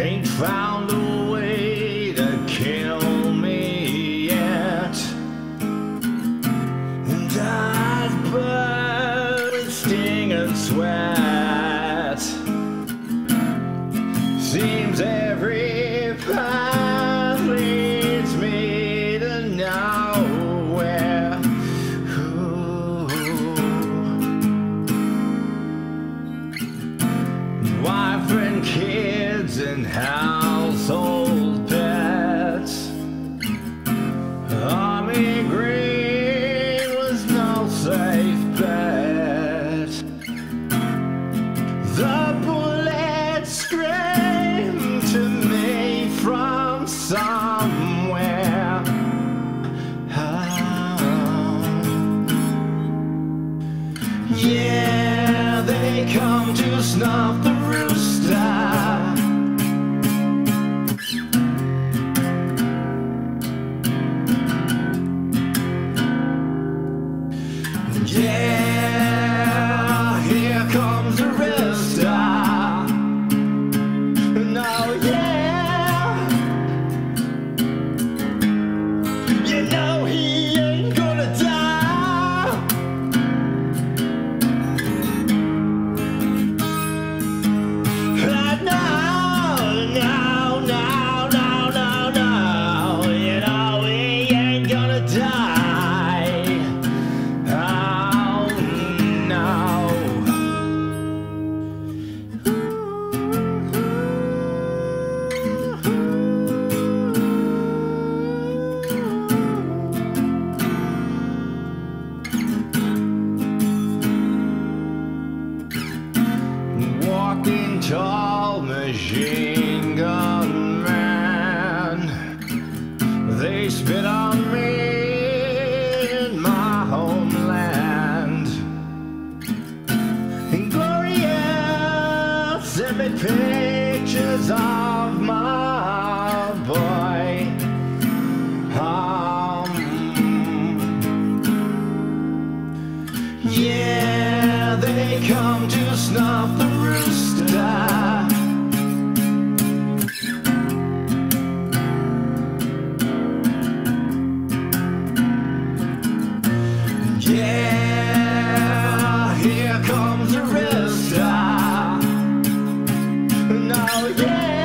ain't found a way to kill me yet. And I've burned, sting and sweat. Seems every path leads me to nowhere. Wife and kids and household pets. Army green was no safe bet. The bullets screamed to me from somewhere. Yeah, they come to snuff the rooster. Yeah, here comes the rooster. No, yeah, you know he ain't gonna die. No, no, no, no, no, no, you know he ain't gonna die. Oh, no. Walking tall machine gun man, they spit on me in my homeland. And Gloria sent me pictures of my boy. Yeah, they come to snuff the rooster. Yeah, here comes the rooster. No, yeah.